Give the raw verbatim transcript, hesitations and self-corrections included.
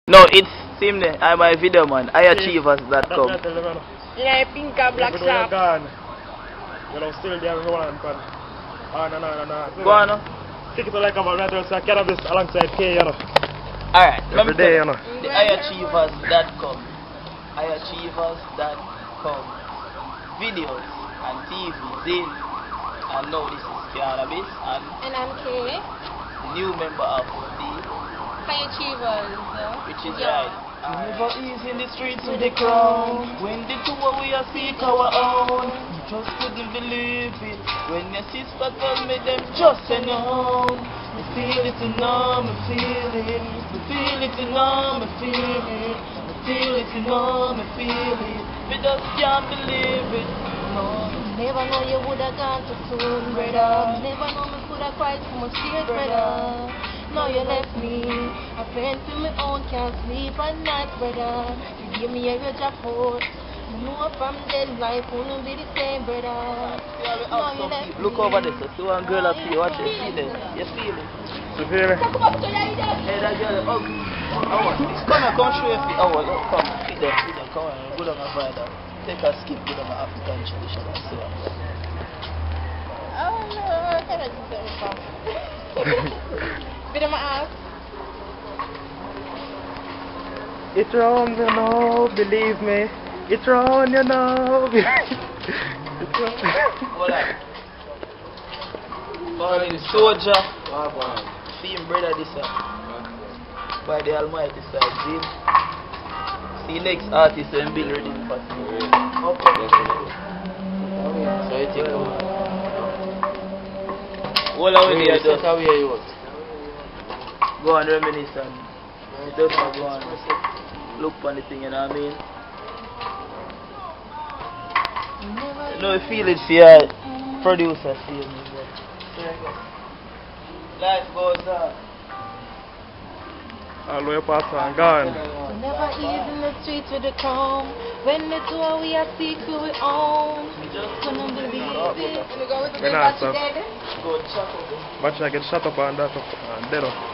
No, it's same there. I'm a video man. I achievers dot com. Yeah, pink and black shark. Well, I'm still there. Go on, man. Ah, no, no, no, no. Go on, no? Take it like I'm a right so I cannabis alongside K, you know. Alright, every day, you know. The I achievers dot com. I achievers dot com. Videos and T V, Zin. And now this is Cannabis. And, and I'm K. The new member of the High Achievers. Which is yeah. right. Never ease in the streets with the crown. When the two we are seek our own. You just couldn't believe it. When your sister told me them just say no. Me feel it you know, me feel it. Me feel it you know, me feel it. Me feel it you know, me feel it. Me just can't believe it. No. Never know you would have gone so soon, brother. Never know me could have cried so much tears, brother. Now you left me. I fend to my own, can't sleep at night, brother. You give me a real job for I know from dead life won't be the same, brother. Now you left me. Look over there, so see one girl up here. Watch it, see there. You feel it? You feel it? Hey, that girl, oh, oh, come and come show you. Oh, look, come, sit there, sit there, come on, go down and find out. Take a skip, go down an African tradition and see what. Oh no, I cannot do that. Bit of my ass. It's wrong, you know, believe me. It's wrong, you know. It's wrong. Hold on. Calling soldier. Same brother this side. By the Almighty side. Zin. See next artist and Bill ready for you. Okay. So you think all our way just how we are go and reminisce and just go and look for the thing, you know what I mean? You know, you feel it for your producer, feel me, but life goes on. All the way past and gone. Never ease in the streets with the chrome. When the two we are seek who we own. Couldn't believe it. We're not, sir. Watch I get shut up and that up and dead up.